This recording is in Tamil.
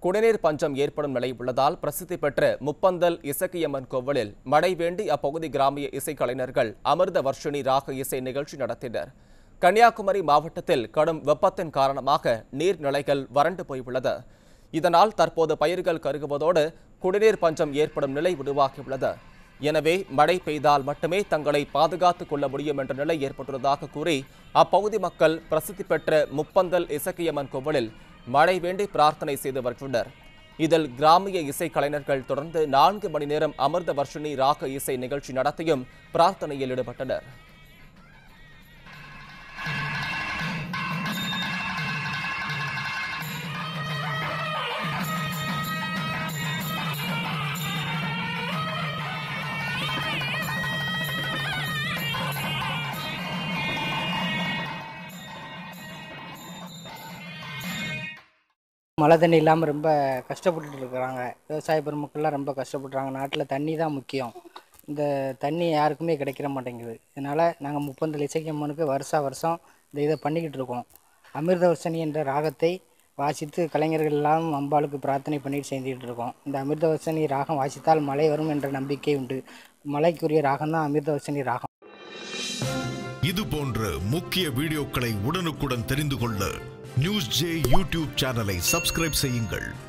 குடிநீர் பஞ்சம் ஏற்படும் நிலை உள்ளதால் பிரசித்தி பெற்ற முப்பந்தல் இசக்கியம்மன் கோவிலில் மழை வேண்டி அப்பகுதி கிராமிய இசைக்கலைஞர்கள் அமிர்த வர்ஷினி ராக இசை நிகழ்ச்சி நடத்தினர். கன்னியாகுமரி மாவட்டத்தில் கடும் வெப்பத்தின் காரணமாக நீர்நிலைகள் வறண்டு போயுள்ளது. இதனால் தற்போது பயிர்கள் கருகுவதோடு குடிநீர் பஞ்சம் ஏற்படும் நிலை உருவாகியுள்ளது. எனவே மழை பெய்தால் மட்டுமே தங்களை பாதுகாத்துக் கொள்ள முடியும் என்ற நிலை ஏற்பட்டுள்ளதாக கூறி அப்பகுதி மக்கள் பிரசித்தி பெற்ற முப்பந்தல் இசக்கியம்மன் கோவிலில் மழை வேண்டி பிரார்த்தனை செய்து வருகின்றனர். இதில் கிராமிய இசை கலைஞர்கள் தொடர்ந்து 4 மணி நேரம் அமிர்த வர்ஷினி ராக இசை நிகழ்ச்சி நடத்தியும் பிரார்த்தனையில் ஈடுபட்டனர். மழை தண்ணி இல்லாமல் ரொம்ப கஷ்டப்பட்டுட்டு இருக்கிறாங்க. விவசாய பெருமக்கள்லாம் ரொம்ப கஷ்டப்படுறாங்க. நாட்டில் தண்ணி தான் முக்கியம். இந்த தண்ணி யாருக்குமே கிடைக்கிற மாட்டேங்குது. இதனால் நாங்கள் முப்பந்தல் இசக்கியம்மனுக்கு வருஷம் இந்த இதை பண்ணிக்கிட்டு இருக்கோம். அமிர்த வர்ஷினி என்ற ராகத்தை வாசித்து கலைஞர்கள் எல்லாம் அம்பாளுக்கு பிரார்த்தனை பண்ணிட்டு செஞ்சுக்கிட்டு இருக்கோம். இந்த அமிர்த வர்ஷினி ராகம் வாசித்தால் மழை வரும் என்ற நம்பிக்கை உண்டு. மழைக்குரிய ராகம் தான் அமிர்த வர்ஷினி ராகம். இது போன்ற முக்கிய வீடியோக்களை உடனுக்குடன் தெரிந்து கொள்ள நியூஸ் ஜே யூடியூப் சேனலை சப்ஸ்கிரைப் செய்யுங்கள்.